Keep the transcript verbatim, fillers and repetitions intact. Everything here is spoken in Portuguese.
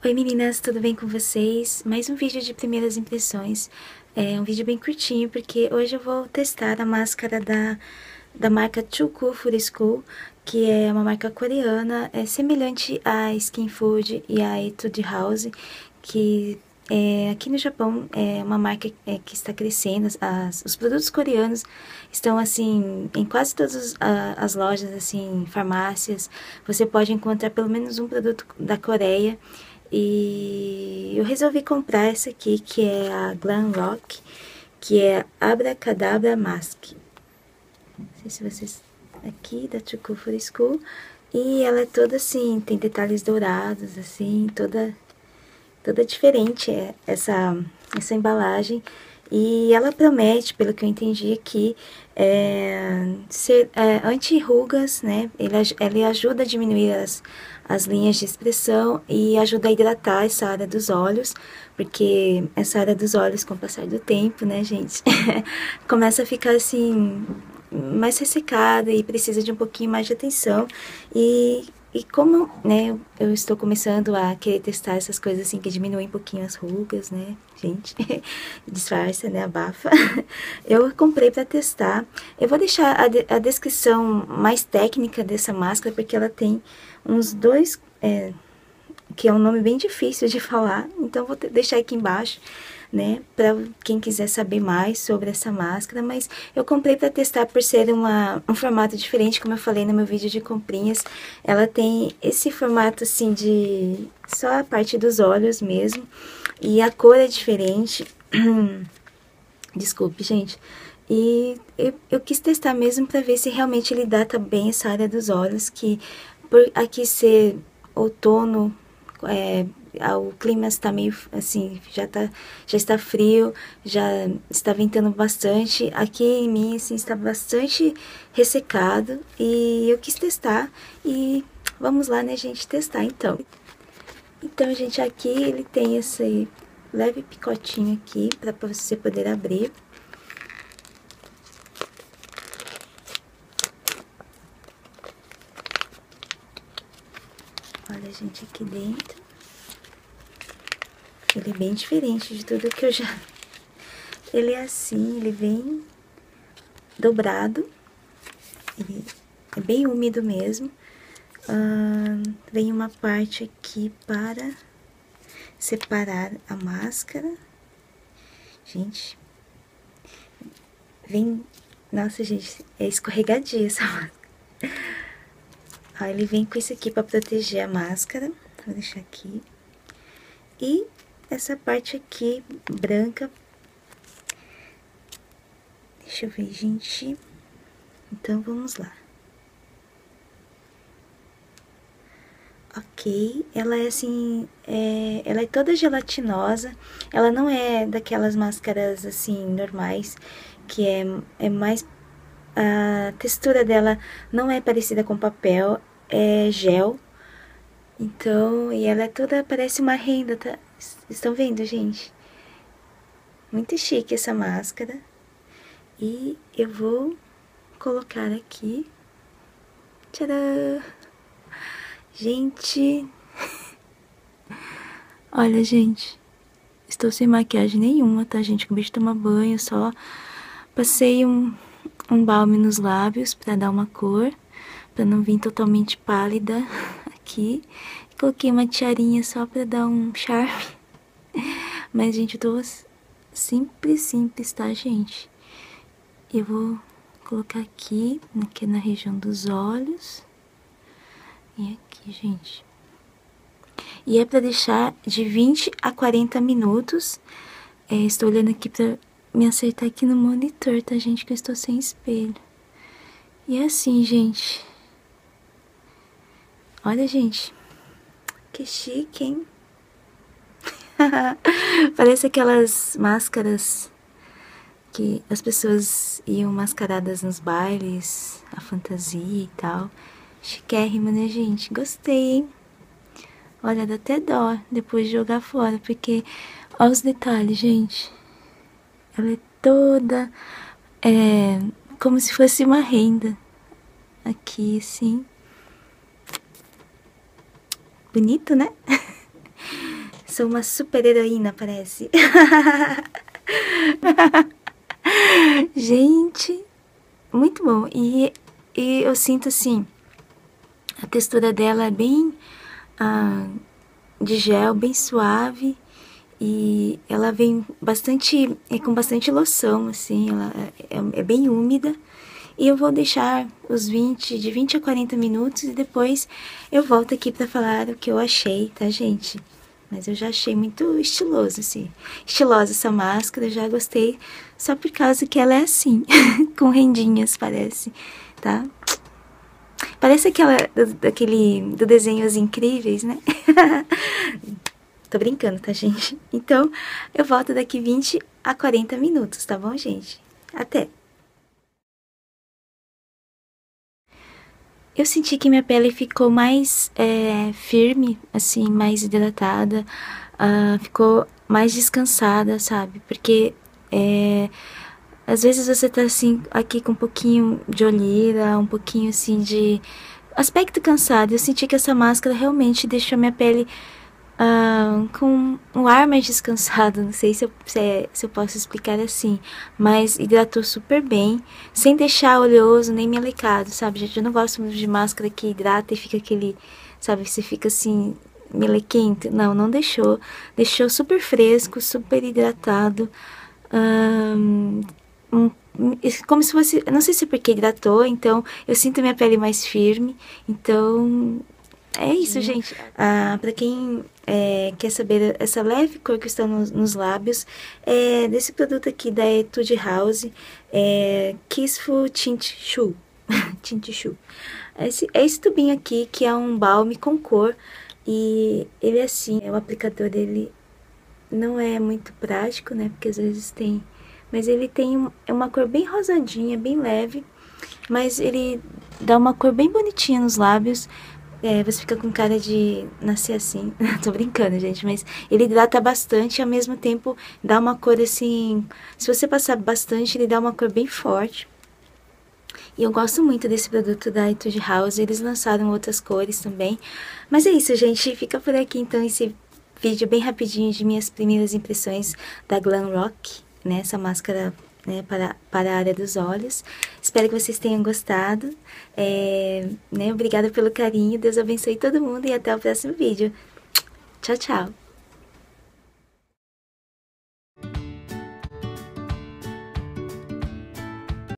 Oi meninas, tudo bem com vocês? Mais um vídeo de primeiras impressões. É um vídeo bem curtinho, porque hoje eu vou testar a máscara da, da marca Chuku Furisco, que é uma marca coreana, é semelhante à Skin Food e à Etude House, que é, aqui no Japão é uma marca é, que está crescendo. As, os produtos coreanos estão assim em quase todas a, as lojas, assim, farmácias. Você pode encontrar pelo menos um produto da Coreia. E eu resolvi comprar essa aqui, que é a Glam Rock, que é Abracadabra Mask. Não sei se vocês... Aqui, da Chuku Furisco. E ela é toda assim, tem detalhes dourados, assim, toda, toda diferente é, essa, essa embalagem. E ela promete, pelo que eu entendi aqui, é, ser é, anti-rugas, né? Ele, ele ajuda a diminuir as, as linhas de expressão e ajuda a hidratar essa área dos olhos, porque essa área dos olhos, com o passar do tempo, né, gente, começa a ficar assim, mais ressecada e precisa de um pouquinho mais de atenção. E... E como, né, eu estou começando a querer testar essas coisas assim que diminuem um pouquinho as rugas, né, gente, disfarça, né, abafa, eu comprei para testar. Eu vou deixar a, de, a descrição mais técnica dessa máscara, porque ela tem uns dois, é, que é um nome bem difícil de falar, então vou deixar aqui embaixo, né, para quem quiser saber mais sobre essa máscara. Mas eu comprei para testar por ser uma, um formato diferente, como eu falei no meu vídeo de comprinhas. Ela tem esse formato assim de só a parte dos olhos mesmo, e a cor é diferente. Desculpe, gente. E eu, eu quis testar mesmo para ver se realmente ele data bem essa área dos olhos, que por aqui ser outono, é, o clima está meio assim, já, tá, já está frio, já está ventando bastante. Aqui em mim, assim, está bastante ressecado e eu quis testar. E vamos lá, né, gente, testar então. Então, gente, aqui ele tem esse leve picotinho aqui para você poder abrir. Olha, gente, aqui dentro. Ele é bem diferente de tudo que eu já... Ele é assim, ele vem dobrado. Ele é bem úmido mesmo. Ah, vem uma parte aqui para separar a máscara. Gente, vem... Nossa, gente, é escorregadia essa máscara. Ó, ele vem com isso aqui para proteger a máscara. Vou deixar aqui. E essa parte aqui, branca. Deixa eu ver, gente. Então, vamos lá. Ok, ela é assim, é, ela é toda gelatinosa. Ela não é daquelas máscaras assim, normais, que é, é mais... A textura dela não é parecida com papel, é gel. Então, e ela é toda, parece uma renda, tá? Estão vendo, gente? Muito chique essa máscara. E eu vou colocar aqui. Tcharam! Gente! Olha, gente. Estou sem maquiagem nenhuma, tá, gente? Acabei de tomar banho, só passei um, um balme nos lábios pra dar uma cor, pra não vir totalmente pálida aqui. Coloquei uma tiarinha só pra dar um charme. Mas, gente, eu tô simples, simples, tá, gente? Eu vou colocar aqui, aqui na região dos olhos. E aqui, gente. E é pra deixar de vinte a quarenta minutos. É, estou olhando aqui pra me acertar aqui no monitor, tá, gente? Que eu estou sem espelho. E é assim, gente. Olha, gente. Que chique, hein? Parece aquelas máscaras que as pessoas iam mascaradas nos bailes, a fantasia e tal. Chiquérrimo, né, gente? Gostei, hein? Olha, dá até dó depois de jogar fora, porque... Olha os detalhes, gente. Ela é toda... É... como se fosse uma renda. Aqui, assim. Bonito, né? Sou uma super heroína, parece. Gente, muito bom. E, e eu sinto assim, a textura dela é bem ah, de gel, bem suave. E ela vem bastante, é com bastante loção, assim, ela é, é bem úmida. E eu vou deixar os vinte, de vinte a quarenta minutos e depois eu volto aqui pra falar o que eu achei, tá, gente? Mas eu já achei muito estiloso, assim. Estilosa essa máscara, eu já gostei. Só por causa que ela é assim, com rendinhas, parece, tá? Parece aquela, do, daquele, do desenho Os Incríveis, né? Tô brincando, tá, gente? Então, eu volto daqui vinte a quarenta minutos, tá bom, gente? Até! Eu senti que minha pele ficou mais é, firme, assim, mais hidratada, uh, ficou mais descansada, sabe? Porque é, às vezes você tá assim, aqui com um pouquinho de olheira, um pouquinho assim de aspecto cansado. Eu senti que essa máscara realmente deixou minha pele Uh, com um ar mais descansado, não sei se eu, se, é, se eu posso explicar assim, mas hidratou super bem, sem deixar oleoso nem melecado, sabe, gente? Eu não gosto muito de máscara que hidrata e fica aquele, sabe, você fica assim, melequento. Não, não deixou, deixou super fresco, super hidratado, um, um, como se fosse, não sei se é porque hidratou, então eu sinto minha pele mais firme, então é isso, gente. Ah, pra quem é, quer saber essa leve cor que está nos, nos lábios, é desse produto aqui da Etude House, é Kissful Tint Shoe. Tint Shoe. Esse, é esse tubinho aqui que é um balme com cor e ele é assim, o aplicador dele não é muito prático, né, porque às vezes tem, mas ele tem um, é uma cor bem rosadinha, bem leve, mas ele dá uma cor bem bonitinha nos lábios. É, você fica com cara de nascer assim. Tô brincando, gente, mas ele hidrata bastante e ao mesmo tempo dá uma cor assim. Se você passar bastante, ele dá uma cor bem forte. E eu gosto muito desse produto da Etude House. Eles lançaram outras cores também. Mas é isso, gente. Fica por aqui então esse vídeo bem rapidinho de minhas primeiras impressões da Glam Rock, né? Essa máscara, né, para, para a área dos olhos. Espero que vocês tenham gostado. É, né, obrigada pelo carinho. Deus abençoe todo mundo e até o próximo vídeo. Tchau, tchau.